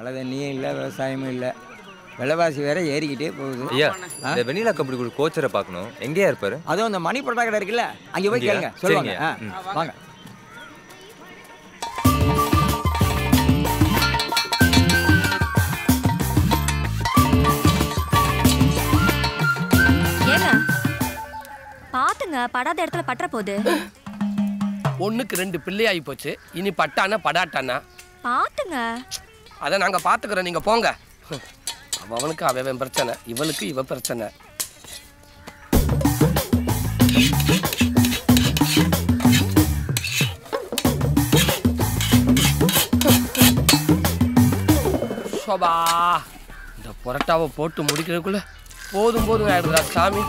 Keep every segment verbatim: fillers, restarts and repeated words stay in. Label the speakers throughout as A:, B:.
A: மழை தண்ணியும் இல்லை, விவசாயமும் இல்லை, விலைவாசி வேற ஏறிக்கிட்டே போகுது.
B: ஐயா, இந்த வெண்ணிலா கபடி குழு கோச்சரை பார்க்கணும். எங்கேயா இருப்பாரு?
A: அதுவும் அந்த மணி பரோட்டா கடை இருக்குல்ல, அங்கே போய் கேளுங்க, சொல்லுவாங்க. வாங்க.
C: பாத்துங்க, படாத இடத்துல பற்ற போகுது.
D: ஒண்ணுக்கு ரெண்டு பிள்ளை ஆகி போச்சு. இனி பட்டானா படாட்டானா
C: பாத்துங்க.
D: அதை நாங்க பாத்துக்கிறோம், நீங்க போங்க. அவனுக்கு அவன் பிரச்சனை, இவளுக்கு இவ பிரச்சனை. சோபா, இந்த புரட்டாவை போட்டு முடிக்கிறதுக்குள்ள போதும் போதும் ஆயிடுறா சாமி.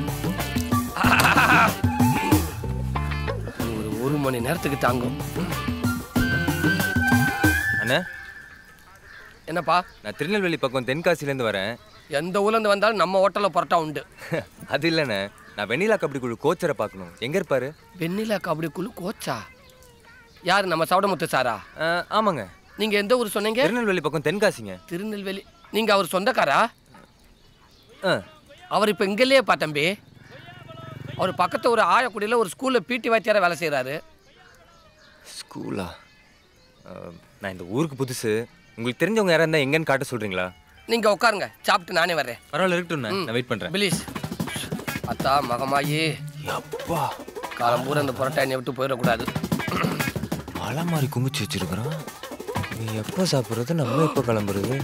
D: ஒரு ஒரு மணி நேரத்துக்கு தாங்கும்.
B: அண்ணா,
D: என்னப்பா?
B: நான் திருநெல்வேலி பக்கம் தென்காசிலேருந்து வரேன்.
D: எந்த ஊர்லேருந்து வந்தாலும் நம்ம ஹோட்டலில் பரோட்டா உண்டு.
B: அது இல்லைண்ணே, நான் வெண்ணிலா கபடி குழு கோச்சரை பார்க்கணும். எங்கே இருப்பாரு?
D: வெண்ணிலா கபடி குழு கோச்சா? யார், நம்ம சவுடமுத்து சாரா?
B: ஆமாங்க.
D: நீங்கள் எந்த ஊர் சொன்னீங்க?
B: திருநெல்வேலி பக்கம் தென்காசிங்க.
D: திருநெல்வேலி. நீங்கள் அவர் சொந்தக்காரா?
B: ஆ.
D: அவர் இப்போ இங்கேலேயேப்பா தம்பி. அவர் பக்கத்து ஒரு ஆயக்குடியில் ஒரு ஸ்கூலில் பிடி வாத்தியாராக வேலை செய்கிறாரு.
B: ஸ்கூலா? நான் இந்த ஊருக்கு புதுசு. உங்களுக்கு தெரிஞ்சவங்க யாராக இருந்தால் எங்கன்னு காட்ட சொல்கிறீங்களா?
D: நீங்கள் உட்காருங்க, சாப்பிட்டு நானே வர்றேன்.
B: பரவாயில்ல, இருக்கட்டும், நான் வெயிட் பண்ணுறேன்.
D: ப்ளீஸ். அத்தா மகமாயி, அப்பா காலம் பூரா அந்த புரட்டா என்னை விட்டு போயிடக்கூடாது.
B: மழை மாதிரி குமிச்சு வச்சிருக்கிறோம். நீ எப்போ சாப்பிட்றது, நம்ம எப்போ கிளம்புறது?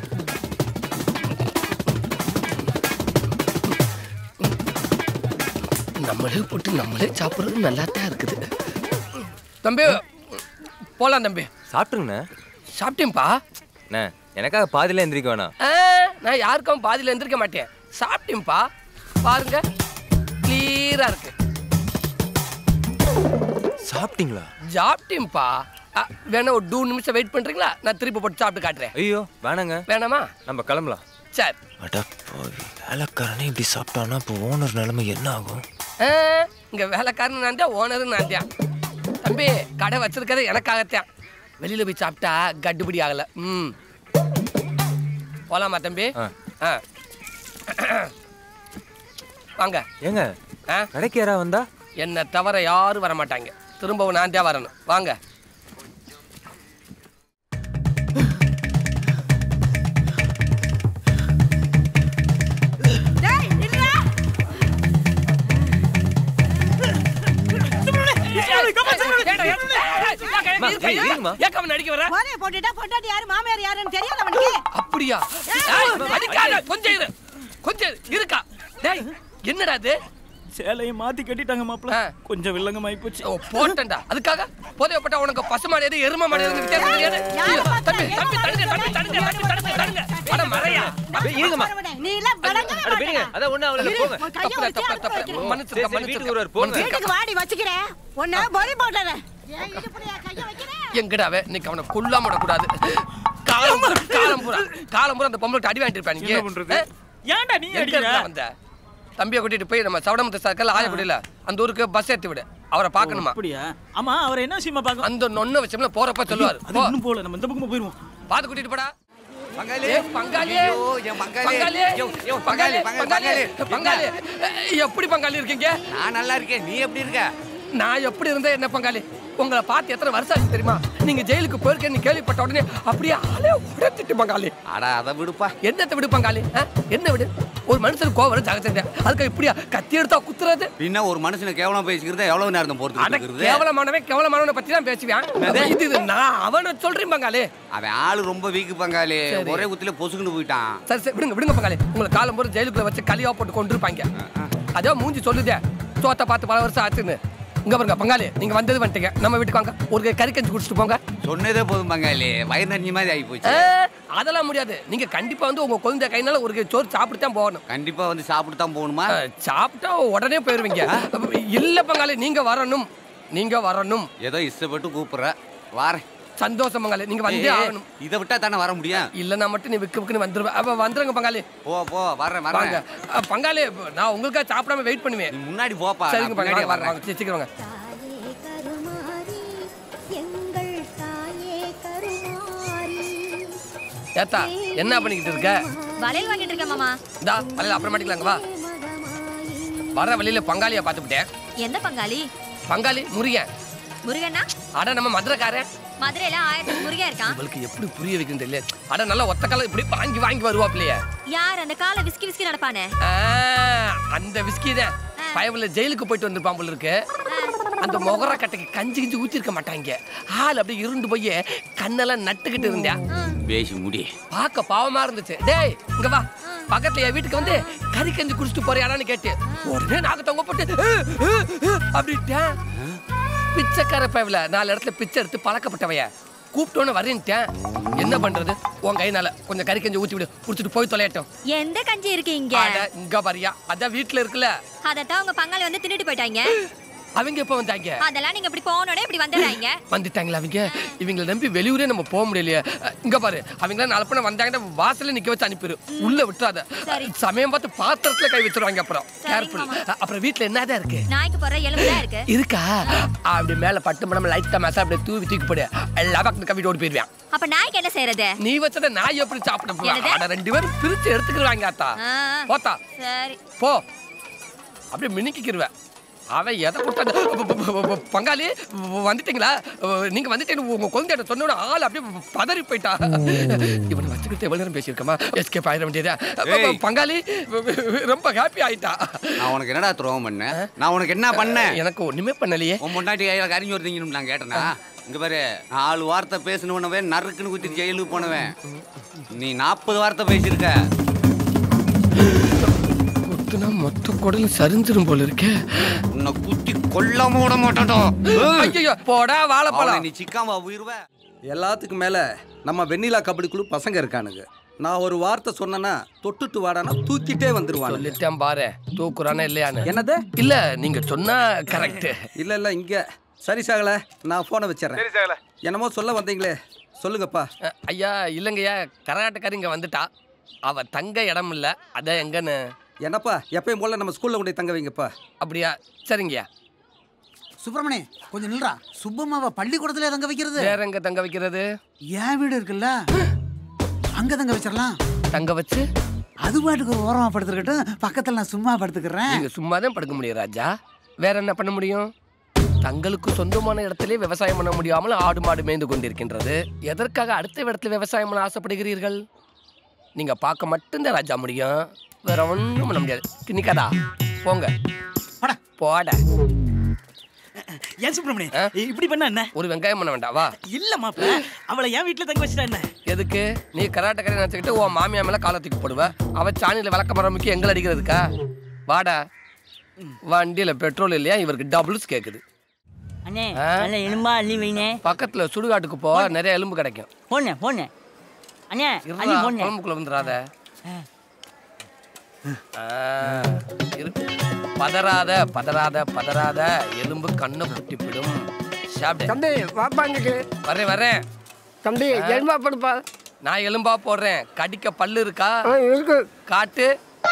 D: நம்மளே போட்டு நம்மளே சாப்பிட்றது நல்லா தான் இருக்குது. தம்பி போகலாம் தம்பி.
B: சாப்பிட்டுங்கண்ணே.
D: சாப்பிட்டேன்ப்பா.
B: அண்ணே, எனக்காக பாதியில் எந்திரிக்க வேணாம்.
D: நான் யாருக்கும் பாதியில் எந்திரிக்க மாட்டேன். சாப்பிட்டேன்ப்பா, பாருங்க கிளியரா இருக்கு.
B: சாப்பிட்டீங்களா?
D: சாப்பிட்டேன்ப்பா. வேணா ஒரு டூ நிமிஷம் வெயிட் பண்றீங்களா? நான் திருப்பி போட்டு சாப்பிட்டு காட்டுறேன்.
B: ஐயோ வேணாங்க.
D: வேணாமா?
B: நம்ம கிளம்பலாம்.
D: சரி.
B: வேலைக்காரனே இப்படி சாப்பிட்டானா இப்போ ஓனர் நிலைமை என்ன ஆகும்?
D: இங்க வேலைக்காரன் நான் தான், ஓனரும் நான் தான். தம்பி கடை வச்சிருக்கிறது எனக்காகத்தான். வெளியில போய் சாப்பிட்டா கட்டுப்படி ஆகல. ம் போலாமா தம்பி? வாங்க.
B: ஏங்க, கடைக்கு யாரா வந்தா?
D: என்ன தவிர யாரும் வர மாட்டாங்க. திரும்பவும் நான் தான் வரணும். வாங்க. அப்படியா? கொஞ்சம் இருக்கா? என்னடா இது?
E: சேலையை மாத்தி கட்டிட்டாங்க மாப்பிள்ள. கொஞ்சம் வில்லங்கம் ஆயி போச்சு.
D: போட்டேன்டா. அதுக்காக போதையப்பட்ட உனக்கு பசுமாடு எது எரும மாடு எதுன்னு தெரியாது. தம்பி தம்பி தடுங்க தம்பி தடுங்க தம்பி தடுங்க தடுங்க. அட மறையா. இருங்கம்மா. நீ இல்ல வடங்க. அட விடுங்க. அத ஒண்ணு அவளை போங்க. தப்பு தப்பு தப்பு. மன்னிச்சுக்க மன்னிச்சுக்க. ஒரு போங்க.
F: வீட்டுக்கு வாடி வச்சுக்கிறேன். ஒண்ணே பலி போடுறேன். ஏன் இடுப்புலயா கைய வைக்கிறேன்?
D: எங்கடாவே இன்னைக்கு அவனை கொல்லாம விடக்கூடாது. காலம் காலம் பூரா காலம் பூரா அந்த பொம்பளை அடி வாங்கிட்டு இருப்பாங்க.
E: என்ன பண்றது? ஏன்டா நீ அடிக்கிற?
D: வந்த தம்பியை கூட்டிட்டு போய் நம்ம சவடமுத்து சர்க்கல் ஆயக்குடியில அந்த ஊருக்கு பஸ் ஏத்தி விடு. அவரை பார்க்கணுமா?
E: அப்படியா? ஆமா, அவர் என்ன விஷயமா பார்க்கணும்?
D: அந்த நொன்ன விஷயம்ல போறப்ப சொல்லுவாரு.
E: அது இன்னும் போல, நம்ம இந்த பக்கமா போயிடுவோம்.
D: பாத்து கூட்டிட்டு போடா.
A: பங்காளி
D: பங்காளி
A: பங்காளி
D: பங்காளி பங்காளி பங்காளி எப்படி பங்காளி இருக்கீங்க?
A: நான் நல்லா இருக்கேன். நீ எப்படி இருக்க?
D: நான் எப்படி இருந்தேன் என்ன பங்காளி? உங்களை பார்த்து எத்தனை வருஷம் ஆச்சு தெரியுமா? நீங்க ஜெயிலுக்கு போயிருக்கேன்னு கேள்விப்பட்ட உடனே அப்படியே ஆளே உடச்சிட்டு பங்காளி.
A: அடா அதை விடுப்பா.
D: என்னத்தை விடு பங்காளி? என்ன விடு? ஒரு மனுஷனுக்கு கோவம் ஜாகச்சேன். அதுக்கு இப்படியா கத்தி எடுத்தா குத்துறது?
A: பின்ன ஒரு மனுஷனை கேவலம் பேசிக்கிறது எவ்வளவு நேரம் போறது?
D: கேவலமானவன் கேவலமானவனை பத்தி தான் பேசுவேன். இது நான் அவனை சொல்றேன் பங்காளி.
A: அவன் ஆளு ரொம்ப வீக்கு பங்காளி. ஒரே குத்துல பொசுக்குன்னு போயிட்டான்.
D: சரி சரி விடுங்க விடுங்க பங்காளி. உங்களை காலம் போற ஜெயிலுக்குள்ள வச்சு களியா போட்டு கொண்டு இருப்பாங்க. அதே மூஞ்சி சொல்லுதே சோத்த பார்த்து பல வருஷம் ஆச்சுன்னு. இங்க பாருங்க பங்காளி, நீங்க வந்தது வந்துட்டீங்க. நம்ம வீட்டுக்கு வாங்க, ஒரு கறி கஞ்சி குடிச்சிட்டு போங்க.
A: சொன்னதே போதும் பங்காளி, வயிறு நஞ்சு மாதிரி ஆகி போச்சு.
D: அதெல்லாம் முடியாது. நீங்க கண்டிப்பா வந்து உங்க குழந்தை கைனால ஒரு சோறு சாப்பிட்டு தான் போகணும்.
A: கண்டிப்பா வந்து சாப்பிட்டு தான் போகணுமா?
D: சாப்பிட்டா உடனே போயிருவீங்க. இல்ல பங்காளி, நீங்க வரணும். நீங்க வரணும்.
A: ஏதோ இஷ்டப்பட்டு கூப்பிடுற, வாரேன்.
D: சந்தோஷம் பங்காளி, நீங்க வந்தே ஆகணும்.
A: இதை விட்டா தானே வர முடியும்?
D: இல்லன்னா மட்டும் நீ விக்கு விக்குன்னு வந்துருவ. அப்ப வந்துருங்க பங்காளி.
A: போ போ, வரேன் வரேன்.
D: பங்காளி, நான் உங்களுக்காக சாப்பிடாம வெயிட் பண்ணுவேன்.
A: முன்னாடி போப்பா.
D: சரிங்க பங்காளி, வரேன். சீக்கிரம் வாங்க. ஏத்தா என்ன பண்ணிக்கிட்டு இருக்க?
C: வளையல் வாங்கிட்டு இருக்கேன் மாமா.
D: இந்தா வளையல் அப்புறமாட்டிக்கலாங்க வா. வர வழியில பங்காளியை பார்த்துக்கிட்டேன்.
C: எந்த பங்காளி?
D: பங்காளி முருகன்.
C: முருகனா?
D: அட நம்ம மதுரைக்காரன்.
C: மதுரையில ஆயிரத்தி முருகன் இருக்கான்.
D: உங்களுக்கு எப்படி புரிய வைக்கணும் தெரியல. அட நல்லா ஒத்த கால இப்படி வாங்கி வாங்கி வருவாப்லையே.
C: யார் அந்த காலை விஸ்கி விஸ்கி நடப்பானே?
D: அந்த விஸ்கி தான். பயவுல ஜெயிலுக்கு போயிட்டு வந்திருப்பான் போல இருக்கு. அந்த மொகர கட்டைக்கு கஞ்சி கிஞ்சி ஊத்திருக்க மாட்டாங்க. ஆள் அப்படியே இருந்து போய் கண்ணெல்லாம் நட்டுக்கிட்டு இருந்தேன்.
A: பேசி முடி.
D: பார்க்க பாவமா இருந்துச்சு. டேய் இங்க வா. பக்கத்துல என் வீட்டுக்கு வந்து கறி கஞ்சி குடிச்சிட்டு போறியாடான்னு கேட்டு உடனே நாக்கு தொங்க போட்டு அப்படின்ட்டேன். பிச்சைக்கார பயவுல நாலு இடத்துல பிச்சை எடுத்து பழக்கப்பட்டவைய கூப்பிட்டோன்னு வரேன்ட்டேன். என்ன பண்றது? உன் கைனால கொஞ்சம் கறி கஞ்சி ஊத்தி விடு, குடிச்சிட்டு போய் தொலையட்டும்.
C: எந்த கஞ்சி இருக்கு இங்க?
D: இங்க பாரியா, அதான் வீட்டுல இருக்குல்ல.
C: அதத்தான் உங்க பங்காளி வந்து தின்னுட்டு போயிட்டாங்க.
D: அவங்க எப்ப வந்தாங்க?
C: அதெல்லாம் நீங்க இப்படி போனோட இப்படி வந்துடுறாங்க.
D: வந்துட்டாங்களா அவங்க? இவங்களை நம்பி வெளியூரே நம்ம போக முடியலையே. இங்க பாரு, அவங்கள நாலப்பன வந்தாங்கன்னா வாசல்ல நிக்க வச்சு அனுப்பிடு. உள்ள விட்டுறாத. சமயம் பார்த்து பாத்திரத்துல கை வச்சிருவாங்க. அப்புறம் கேர்ஃபுல். அப்புறம் வீட்டுல என்னதான் இருக்கு?
C: நாய்க்கு போற எலும்பு தான் இருக்கு. இருக்கா?
D: அப்படி மேல பட்டு மணம் லைட்டா மசா அப்படியே தூவி தூக்கி போடு. லவக்கு கவிட்டு ஓடி போயிருவேன்.
C: அப்ப நாய்க்கு என்ன செய்யறது?
D: நீ வச்சத நாய் எப்படி சாப்பிட போறா? அட ரெண்டு பேரும் பிரிச்சு எடுத்துக்குறாங்க ஆத்தா. போத்தா. சரி போ. அப்படியே மினிக்கிடுவேன். அவன் எதை கொடுத்தா? பங்காளி வந்துட்டீங்களா? நீங்க வந்துட்டீங்க உங்க குழந்தைகிட்ட சொன்ன ஆள் அப்படியே பதறி போயிட்டா. இவனை வச்சுக்கிட்டு எவ்வளவு நேரம் பேசியிருக்கமா? எஸ்கேப் ஆயிட வேண்டியதா? பங்காளி ரொம்ப ஹாப்பி ஆயிட்டா.
A: நான் உனக்கு என்னடா துரோகம் பண்ணேன்? நான் உனக்கு என்ன பண்ணேன்?
D: எனக்கு ஒண்ணுமே பண்ணலையே.
A: உன் முன்னாடி கையில கறிஞ்சு வருதீங்கன்னு நான் கேட்டேனா? இங்க பாரு, நாலு வார்த்தை பேசணுன்னவே நறுக்குன்னு குத்தி ஜெயிலுக்கு போனவன் நீ. நாற்பது வார்த்தை பேசியிருக்க.
D: மொத்த குடல் சரிஞ்சிரும் போல இருக்கே.
A: உன்னை குத்தி கொல்லாம விட மாட்டோம்.
D: போடா வாழைப்பழம்.
A: நீ சிக்காம உயிர்வ.
G: எல்லாத்துக்கும் மேல நம்ம வெண்ணிலா கபடி குழு பசங்க இருக்கானுங்க. நான் ஒரு வார்த்தை சொன்னேன்னா தொட்டுட்டு வாடானா தூக்கிட்டே வந்துருவாங்க.
D: சொல்லிட்டேன் பாரு, தூக்குறானே இல்லையான்னு.
G: என்னது?
D: இல்ல நீங்க சொன்னா கரெக்ட்.
G: இல்ல இல்ல இங்க சரி சாகல, நான் போனை வச்சிடறேன். என்னமோ சொல்ல வந்தீங்களே, சொல்லுங்கப்பா.
D: ஐயா இல்லைங்கய்யா, கரகாட்டக்காரி இங்க வந்துட்டா. அவ தங்க இடம் இல்ல, அதான் எங்கன்னு.
G: என்னப்பா எப்பயும் போல நம்ம ஸ்கூல்ல கொண்டு தங்க வைங்கப்பா.
D: அப்படியா? சரிங்கய்யா.
H: சுப்பிரமணி கொஞ்சம் நில்றா. சுப்பம்மாவை பள்ளிக்கூடத்துல தங்க வைக்கிறது.
D: வேற எங்க தங்க வைக்கிறது?
H: என் வீடு இருக்குல்ல, அங்க தங்க வச்சிடலாம்.
D: தங்க வச்சு
H: அது பாட்டுக்கு ஒரு ஓரமா படுத்துக்கிட்டும், பக்கத்துல நான் சும்மா படுத்துக்கிறேன்.
D: நீங்க சும்மா தான் படுக்க முடியும் ராஜா. வேற என்ன பண்ண முடியும்? தங்களுக்கு சொந்தமான இடத்திலே விவசாயம் பண்ண முடியாமல் ஆடு மாடு மேய்ந்து கொண்டிருக்கின்றது. எதற்காக அடுத்த இடத்துல விவசாயம் பண்ண ஆசைப்படுகிறீர்கள்? நீங்க பார்க்க மட்டும்தான் ராஜா முடியும், வேற ஒன்றும் பண்ண முடியாது. திணிக்காதா? போங்க போட.
E: ஏன் சுப்பிரமணி இப்படி பண்ண என்ன?
D: ஒரு வெங்காயம் பண்ண வேண்டாம் வா.
E: இல்ல மாப்பிள்ள, அவளை என் வீட்டுல தங்க வச்சுட்டா என்ன?
D: எதுக்கு? நீ கராட்டக்காரி நினைச்சுக்கிட்டு உன் மாமியா மேல காலத்துக்கு போடுவ. அவ சாணியில விளக்க மரமிக்கு எங்களை அடிக்கிறதுக்கா? வாடா. வண்டியில பெட்ரோல் இல்லையா? இவருக்கு டபுள்ஸ் கேக்குது.
I: அண்ணே நல்ல எலும்பா அள்ளி வைனே.
D: பக்கத்துல சுடுகாட்டுக்கு போ, நிறைய எலும்பு கிடைக்கும்.
I: போனே போனே அண்ணே அள்ளி போனே.
D: குழம்புக்குள்ள வந்துடாத. இருக்கு. பதறாத பதறாத பதறாத, எலும்பு கண்ணை குட்டிப்பிடும்.
J: தம்பி வாப்பாங்க.
D: வரேன் வரேன்.
J: தம்பி எலும்பா படுப்பா.
D: நான் எலும்பா போடுறேன். கடிக்க பல்லு இருக்கா?
J: இருக்கு.
D: காட்டு.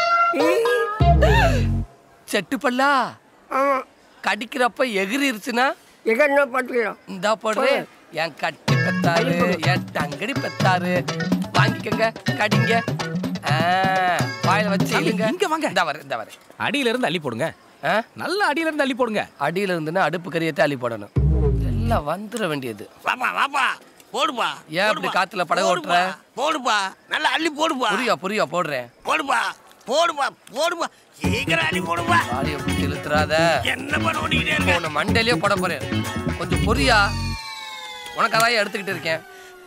D: செட்டு பல்லா? கடிக்கிறப்ப எகிரிருச்சுன்னா
J: எகன்னா பாத்துக்கலாம்.
D: இந்தா போடுறேன். என் கட்டி பெத்தாரு, என் தங்கடி பெத்தாரு. வாங்கிக்கங்க, கடிங்க. வாயில வச்சு இழுங்க.
E: இங்க வாங்க.
D: இந்த வர இந்த வர
E: அடியில இருந்து அள்ளி போடுங்க. நல்ல அடியில இருந்து அள்ளி போடுங்க.
D: அடியில இருந்துன்னா அடுப்பு கரியத்தை அள்ளி போடணும். எல்லாம் வந்துட வேண்டியது.
K: வாப்பா வாப்பா போடுப்பா.
D: ஏன் அப்படி காத்துல படகு ஓட்டுற?
K: போடுப்பா, நல்லா அள்ளி போடுப்பா.
D: புரியா புரியா போடுறேன்.
K: போடுப்பா போடுப்பா போடுப்பா, சீக்கிரம் அள்ளி போடுப்பா.
D: வாடிய பிடிச்சி இழுத்துறாத.
K: என்ன பண்ண ஓடிக்கிட்டே இருக்க?
D: உன்னை மண்டையிலேயே போட போறேன். கொஞ்சம் பொரியா. உனக்காக எடுத்துக்கிட்டு இருக்கேன்.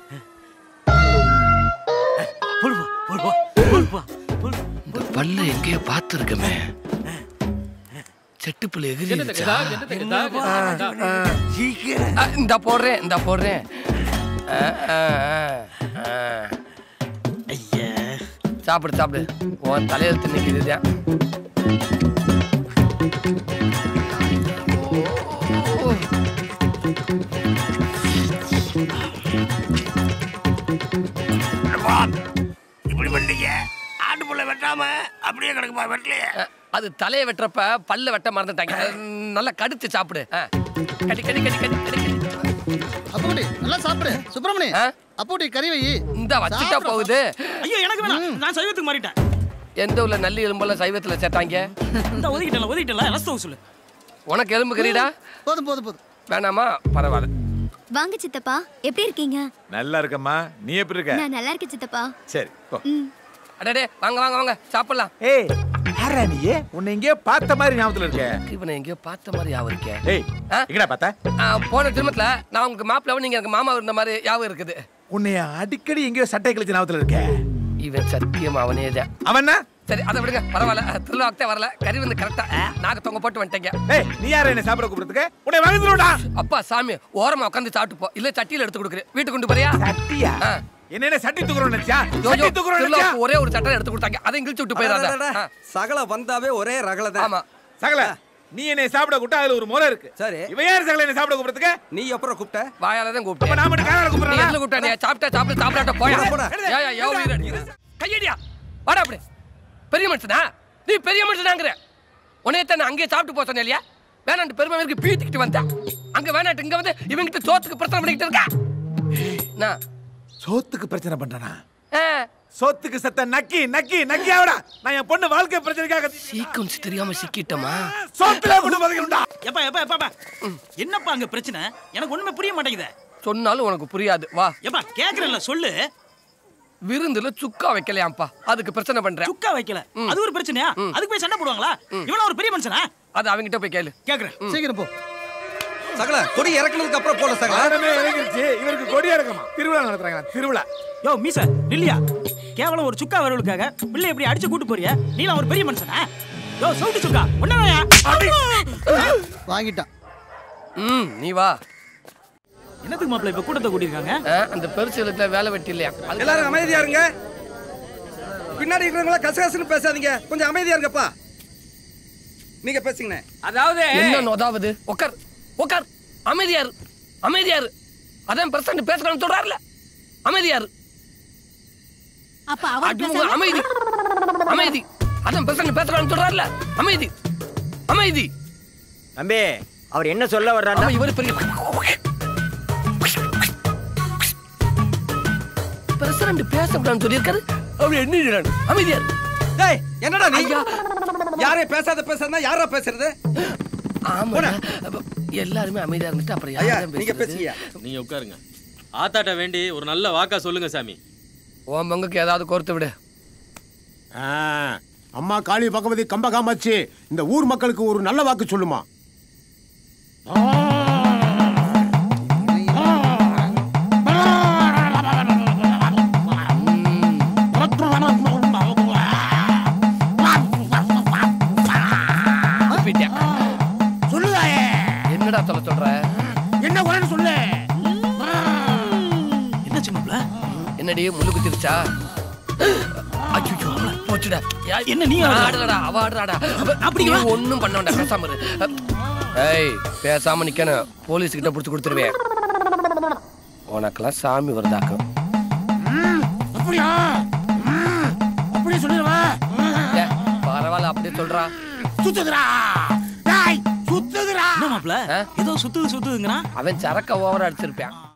K: போடுப்பா போடுப்பா போடுப்பா.
D: இந்த பல்ல எங்கேயோ பார்த்துருக்கமே. செட்டுப்புள்ள எகிரி. இந்த போடுறேன் இந்த போடுறேன். சாப்பிடு சாப்பிடு. உன் தலையெழுத்து நிற்கிதுதான்.
K: இப்படி பண்ணீங்க. ஆட்டு புள்ள வெட்டாம அப்படியே கிடக்குப்பா. வெட்டலையே.
D: அது தலையை வெட்டுறப்ப பல்ல வெட்ட மறந்துட்டாங்க. நல்லா கடிச்சு சாப்பிடு. கடி கடி கடி கடி கடி கடி.
H: நல்லா சாப்பிடு சுப்பிரமணி. அப்போடி கறி வை.
D: இந்த வச்சுட்டா போகுது.
E: ஐயோ எனக்கு வேணாம், நான் சைவத்துக்கு மாறிட்டேன்.
D: எந்த ஊர்ல நல்லி எலும்பெல்லாம் சைவத்துல சேர்த்தாங்க?
E: இந்த ஒதுக்கிட்டல ஒதுக்கிட்டல எலஸ்தோ சொல்லு.
D: உனக்கு எலும்பு கறிடா?
H: போதும் போதும் போதும்.
D: வேணாமா? பரவாயில்ல.
C: வாங்க சித்தப்பா, எப்படி இருக்கீங்க?
L: நல்லா இருக்கம்மா, நீ எப்படி இருக்க?
C: நான் நல்லா இருக்கேன் சித்தப்பா.
L: சரி போ.
D: அடடே வாங்க வாங்க வாங்க சாப்பிடலாம்.
L: ஏய் யாரா நீ? உன்னை எங்கேயோ பார்த்த மாதிரி ஞாபகத்துல இருக்க.
D: இவனை எங்கேயோ பார்த்த மாதிரி ஞாபகம் இருக்கே.
L: ஏய் எங்கடா பார்த்த?
D: போன திருமணத்துல நான் உங்களுக்கு மாப்பிள்ளை, நீங்க எனக்கு மாமா இருந்த மாதிரி ஞாபகம் இருக்குது.
L: உன்னை அடிக்கடி எங்கேயோ சட்டை கிழிச்ச ஞாபகத்துல இருக்க.
D: இவன் சத்தியம் அவனே தான்.
L: அவனா?
D: சரி அதை விடுங்க, பரவாயில்ல. திருவிழாக்கே வரல, கறி வந்து கரெக்டா நாக்கு தொங்க போட்டு வந்துட்டீங்க.
L: ஏய் நீ யார என்ன சாப்பிட கூப்பிடுறதுக்கு? உன்னை வாங்கிடுடா.
D: அப்பா சாமி ஓரமா உட்கார்ந்து சாப்பிட்டு போ, இல்ல சட்டியில எடுத்து கொடுக்குறேன். வீட்டுக்கு கொண்டு போறியா?
L: சட்டியா? என்ன சட்டி தூக்குறோம் நினைச்சா? சட்டி தூக்குறோம் நினைச்சா?
D: ஒரே ஒரு சட்டை எடுத்து கொடுத்தாங்க, அதை இங்கிலீஷ் விட்டு போயிடாத.
G: சகல வந்தாவே ஒரே ரகல தான்.
D: ஆமா
L: சகல நீ என்னை சாப்பிட கூப்பிட்டா அதுல ஒரு முறை இருக்கு.
G: சரி
L: இவன் யார் சகல என்ன சாப்பிட கூப்பிடுறதுக்கு?
G: நீ எப்பறம் கூப்பிட்ட?
D: வாயால தான் கூப்பிட்டேன்.
L: அப்ப நான் மட்டும் காலால கூப்பிடுறேன்.
D: நீ எதுல கூப்பிட்ட? நீ சாப்பிட்டா சாப்பிட்டு சாப்பிடாட்ட போயா. ஏய் ஏய் யோ வீர கையடியா வாடா அப்படி. பெரிய மனுஷனா நீ? பெரிய மனுஷனாங்கற உன்னை தான் அங்கே சாப்பிட்டு போ சொன்னேன் இல்லையா? வேணாண்டு பெருமை வரைக்கும் பீத்திக்கிட்டு வந்தா அங்க வேணாட்டு இங்க வந்து இவங்கிட்ட சோத்துக்கு பிரச்சனை பண்ணிக்கிட்டு இருக்கா. நான்
L: சோத்துக்கு பிரச்சனை பண்றானா? சோத்துக்கு சத்த நக்கி நக்கி நக்கி ஆவடா. நான் என் பொண்ணு வாழ்க்கை பிரச்சனைக்காக
D: சீக்வன்ஸ் தெரியாம சிக்கிட்டமா.
L: சோத்துல கொண்டு பதக்கிடுடா.
E: எப்பா எப்பா எப்பா என்னப்பா அங்க பிரச்சனை? எனக்கு ஒண்ணுமே புரிய மாட்டேங்குது.
D: சொன்னாலும் உனக்கு புரியாது. வா
E: எப்பா கேக்குறேன்ல சொல்லு.
D: விருந்துல சுக்கா வைக்கலையாம்பா, அதுக்கு பிரச்சனை பண்றேன்.
E: சுக்கா வைக்கல அது ஒரு பிரச்சனையா? அதுக்கு போய் சண்டை போடுவாங்களா? இவனா ஒரு பெரிய மனுஷனா?
D: அது அவங்கிட்ட போய் கேளு.
E: கேக்குறேன்
H: சீக்கிரம் போ.
G: சகல கொடி இறக்குனதுக்கு அப்புறம் போல சகல.
L: ஆடமே இறங்கிருச்சு. இவருக்கு கொடி இறக்கமா? திருவிழா நடத்துறாங்க திருவிழா.
E: யோ மீச நில்லியா, கேவலம் ஒரு சுக்கா வரவளுக்காக பிள்ளை எப்படி அடிச்சு கூட்டு போறியா? நீலாம் ஒரு பெரிய மனுஷனா? யோ சவுட்டு சுக்கா ஒண்ணாயா?
H: வாங்கிட்டான்.
D: ம் நீ வா.
E: என்னத்துக்கு மாப்பிள்ள இப்ப கூட்டத்தை கூட்டிருக்காங்க?
D: அந்த பெருசுல வேலை வெட்டி இல்லையா?
G: எல்லாரும் அமைதியா இருங்க. பின்னாடி இருக்கிறவங்கள கசகசன்னு பேசாதீங்க, கொஞ்சம் அமைதியா இருங்கப்பா. நீங்க பேசுங்க.
D: அதாவது என்ன அதாவது? உட்கார் உட்கார். அமைதியா இரு அமைதியா இரு. அதான் பிரசன்ட் பேசணும்னு சொல்றாருல, அமைதியா இரு.
F: அப்ப அவர்
D: பேச அமைதி அமைதி. அதான் பிரசன்ட் பேசணும்னு சொல்றாருல, அமைதி அமைதி.
M: தம்பி அவர் என்ன சொல்ல வர்றாருன்னா
D: இவர் பெரிய பிரசிடண்ட் பேசக்கூடாதுன்னு சொல்லியிருக்காரு. அவர் என்ன அமைதியா இரு.
G: டேய் என்னடா நீ? யாரே பேசாத பேசாதனா யாரா பேசுறது?
D: ஆமா எல்லாரும் அமைதியா இருந்துட்டு அப்புறம் யாரா
G: நீங்க பேசுங்க.
N: நீங்க உட்காருங்க. ஆத்தாட்ட வேண்டி ஒரு நல்ல வாக்கா சொல்லுங்க சாமி.
D: உன் பங்குக்கு ஏதாவது கோர்த்து விடு.
O: அம்மா காளி பகவதி கம்ப காமாட்சி இந்த ஊர் மக்களுக்கு ஒரு நல்ல வாக்கு சொல்லுமா.
D: என்னடா சொல்ல சொல்ற?
O: என்ன குறைன்னு சொல்லு.
E: என்ன சின்னப்ல?
D: என்னடி முள்ளு குத்திருச்சா? அச்சோ போச்சுடா.
E: என்ன நீ
D: ஆடுறடா அவ ஆடுறடா. அப்படி ஒண்ணும் பண்ண வேண்டாம், பேசாம இரு. ஏய் பேசாம நிக்கணும், போலீஸ் கிட்ட புடிச்சு கொடுத்துருவேன். உனக்கெல்லாம் சாமி வருதாக்கும்.
O: அப்படியா? அப்படியே சொல்லிடுவா.
D: பரவாயில்ல அப்படியே சொல்றா.
O: சுத்துதுடா டேய் சுத்துதுடா.
E: என்ன மாப்ள ஏதோ சுத்து சுத்துங்கறான்.
D: அவன் சரக்க ஓவரா அடிச்சிருப்பான்.